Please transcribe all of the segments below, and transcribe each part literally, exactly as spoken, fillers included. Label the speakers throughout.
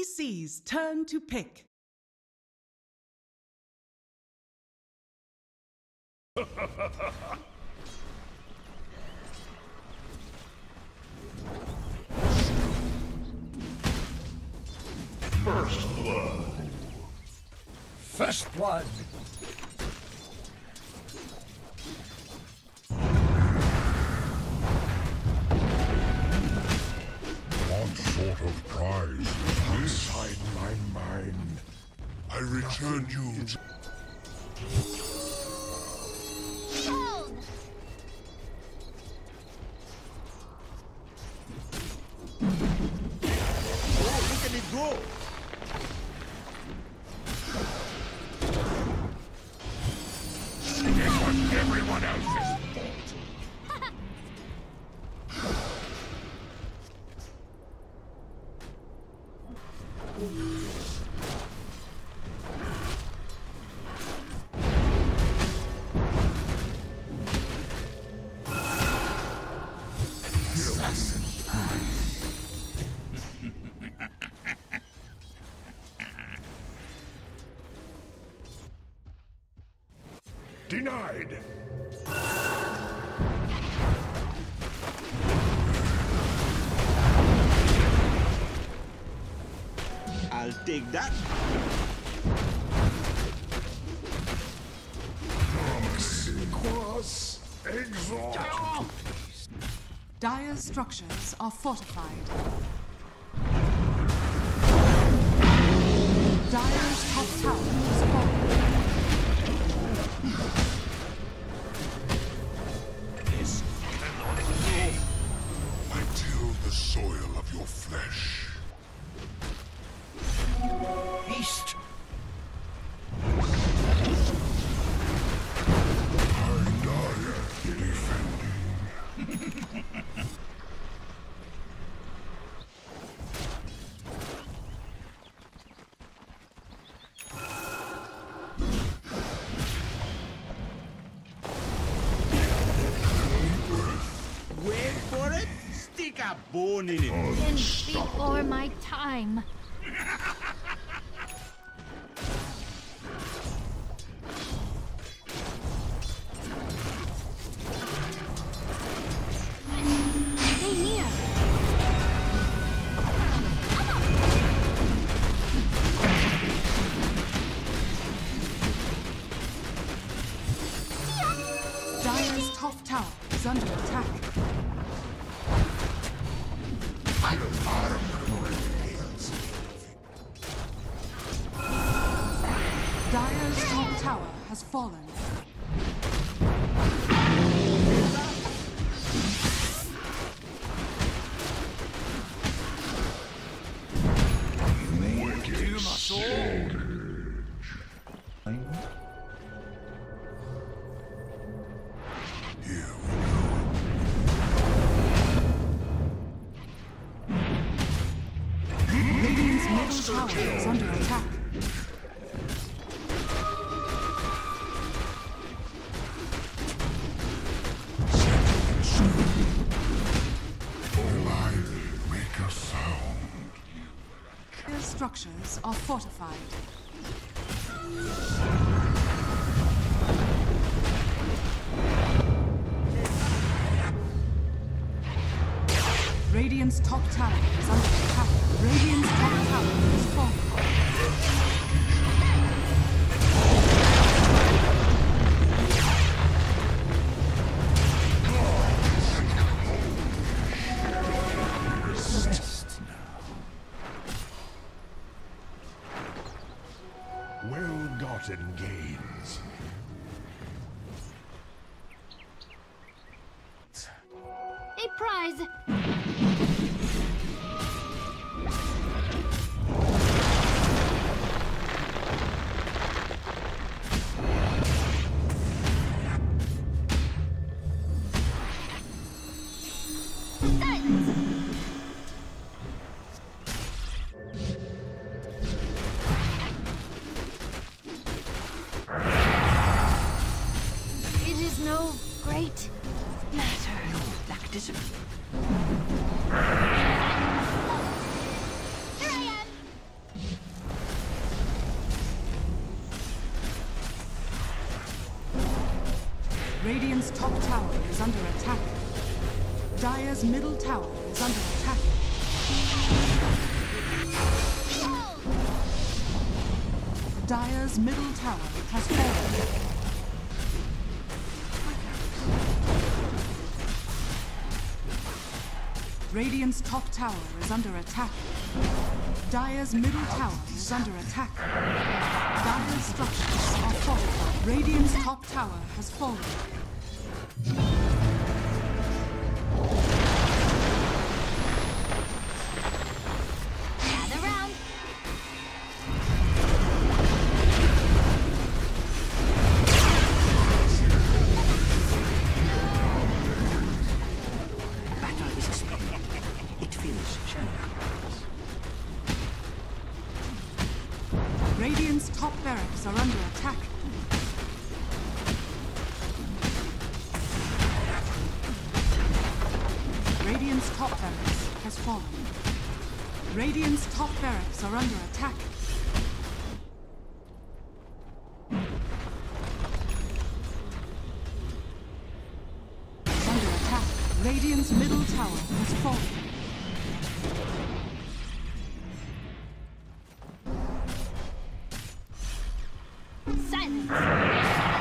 Speaker 1: C's turn to pick.
Speaker 2: First blood.
Speaker 3: First blood.
Speaker 2: What sort of prize is inside my mind? I return you to...
Speaker 3: Oh, look at it go!
Speaker 2: It was everyone else's fault. Denied.
Speaker 3: I'll take that.
Speaker 2: Cross exalt.
Speaker 1: Dire's structures are fortified. Dire's top tower is fallen.
Speaker 2: This cannot be. I till the soil of your flesh.
Speaker 3: Feast.
Speaker 2: I die defending.
Speaker 3: Wait for it. Stick a bone in it.
Speaker 4: And before my time. Stay near.
Speaker 1: Dire's top tower is under attack. Dire's top tower has fallen.
Speaker 2: Wicked savage. Here we
Speaker 1: Radiant's middle tower is under attack.
Speaker 2: Oh, I make a sound.
Speaker 1: Dire's structures are fortified. Radiant's top tower is under attack. Radiant's top tower is fallen.
Speaker 2: Well-gotten gains.
Speaker 4: A prize. It is no great matter.
Speaker 3: Black desert.
Speaker 4: Here I am.
Speaker 1: Radiant's top tower is under attack. Dire's middle tower is under attack. Dire's middle tower has fallen. Radiant's top tower is under attack. Dire's middle tower is under attack. Dire's structures are fortified. Radiant's top tower has fallen.
Speaker 4: Gather round.
Speaker 3: Battle is expected. It feels shallow.
Speaker 1: Radiant's top barracks are under attack. Radiant's top barracks has fallen. Radiant's top barracks are under attack. It's under attack. Radiant's middle tower has fallen.
Speaker 4: Silence.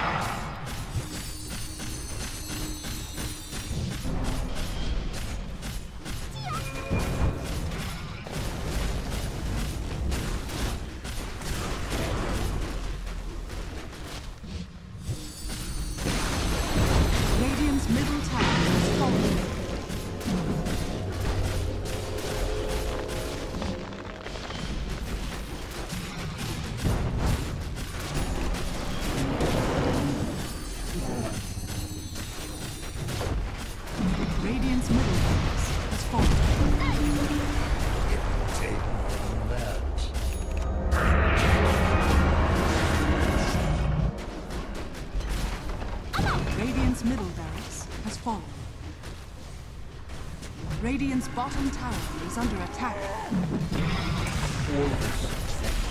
Speaker 1: Radiant's middle tower has fallen. Radiant's middle barracks has fallen.
Speaker 2: Take that.
Speaker 1: Radiant's middle barracks has fallen. Radiant's bottom tower is under attack.
Speaker 3: All of us.